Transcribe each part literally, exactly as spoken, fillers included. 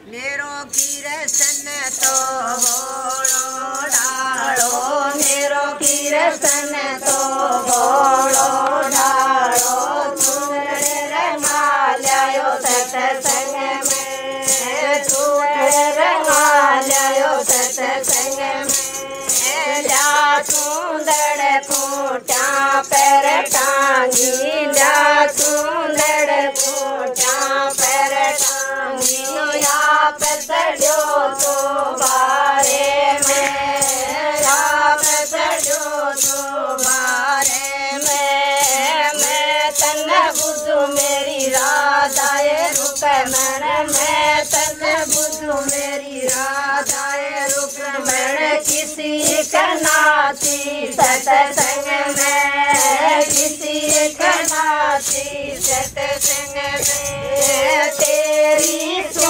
मेरो कीर्तन तो भोलो ढालो, मेरो कीर्तन तो भोलो ढालो। चूड़े रंगा ल्यायो सत्संग में, चूड़े रंगा ल्यायो सत्संग में। ल्या चूंदड़ फूटा पैर टांगी, ल्या चूंदड़ फूटा पैर टांगी। आप चढ़ो तो बारे में, आप चढ़ो तो बारे में। मैं तन बुद्धू मेरी राधाए रुकमण, मैं तन बुद्धू मेरी राधाए रुकमण। किसी का नाती सत्संग में, किसी का नाती सत्संग में। तेरी सो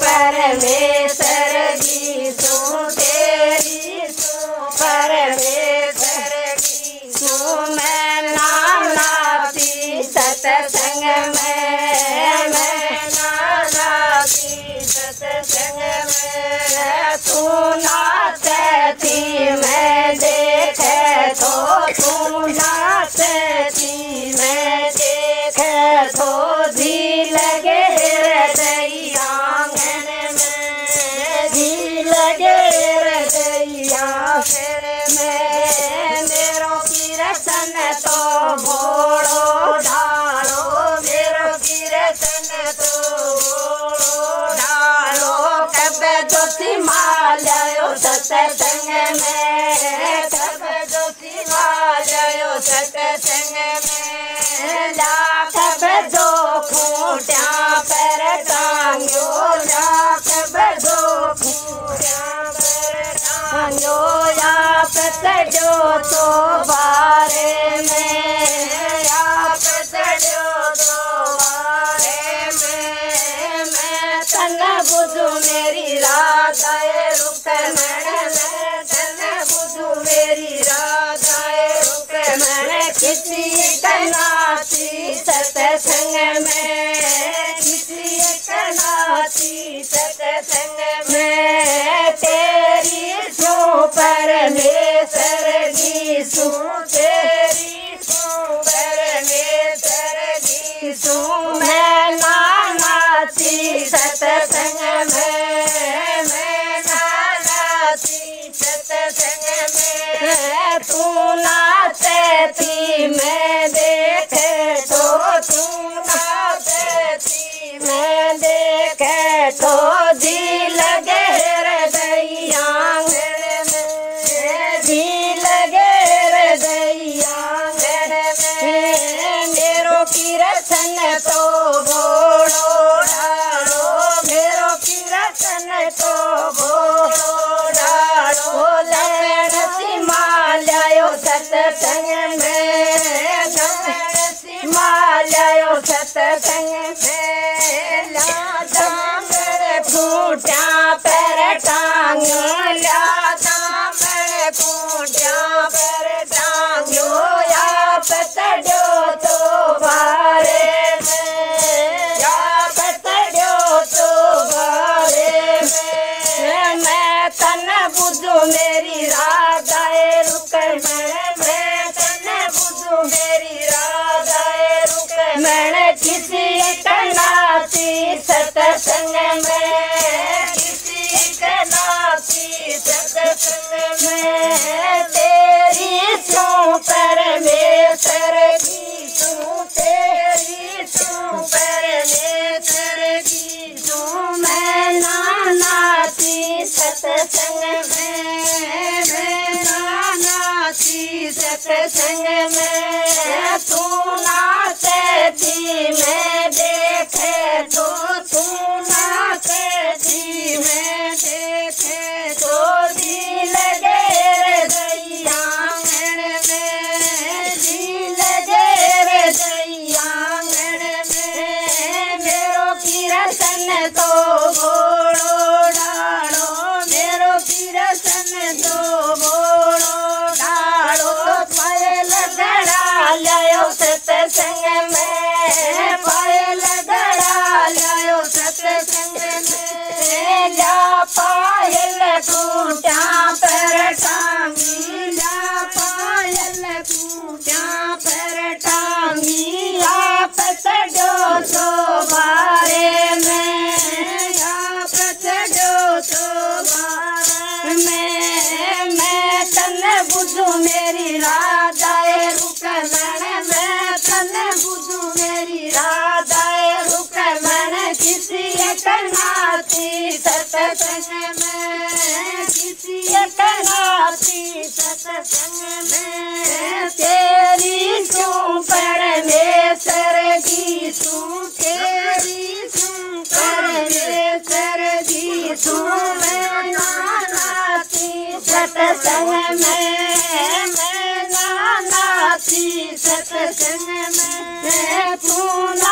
परमेश्वर की सो, तेरी सो परमेश्वर की सो। मैं नाम नाती सत्संग में, मैं नाम नाती सत्संग में। तू नाचती मैं देखे तो, तू नाचती मैं देखे तो। जी लगे हृदय आंगन में, जी लगे हृदय आंगन में। मेरो कीर्तन तो भोलो ढालो, मेरो कीर्तन तो भोलो ढालो। कब ज्योति माल्यायो सत्संग में, कब ज्योति माल्यायो सत्संग में। ला कब जो खूंटा पर टांग्यो, ला कब जो खूंटा पर टांग्यो। आप चढ़ो तो बारे में, आप चढ़ो तो बारे में। मैं तन बुद्धू मेरी राधाए रुकमण, मैं तन बुद्धू मेरी राधाए रुकमण। किसी का नाती सत्संग में, किसी का नाती सत्संग में। तेरी सो परमेश्वर की सो, तेरी सो परमेश्वर की सो। मैं नाती सत्संग में, मैं नाती सत्संग में। तू नाचती मैं देखे तो, तू नाचती मैं देखे तो। जी लगे हृदय आंगन में, जी लगे हृदय आंगन में। मेरो कीर्तन तो भोलो ढालो, मेरो कीर्तन तो भोलो ढालो। लैण माल्यायो सत्संग में, लैण माल्यायो सत्संग में। ला दामर फूटा पर टांग्यो, ला दामर फूटा पर टांग्यो। आप चढ़ो तो बारे में, आप चढ़ो तो बारे में। मैं तन बुद्धू मेरी राधाए रुकमण, मैं तन बुद्धू मेरी राधाए रुकमण। किसी का नाती सत्संग में, किसी का नाती सत्संग में। तेरी सो परमेश्वर की सो, तेरी सो परमेश्वर की सो। मैं नाती सत्संग में, मैं नाती सत्संग में। तू नाचती मैं देखे तो, तू नाचती मैं देखे तो। जी लगे हृदय आंगन में, जी लगे हृदय आंगन में। मेरो कीर्तन तो भोलो ढालो, मेरो कीर्तन तो भोलो ढालो। तो पायल सत्संग में किसी नाती सत्संग में तेरी सू परमेश्वर की सू तेरी सू परमेश्वर की सू मैं नाती सत्संग में मैं नाती सत्संग में तू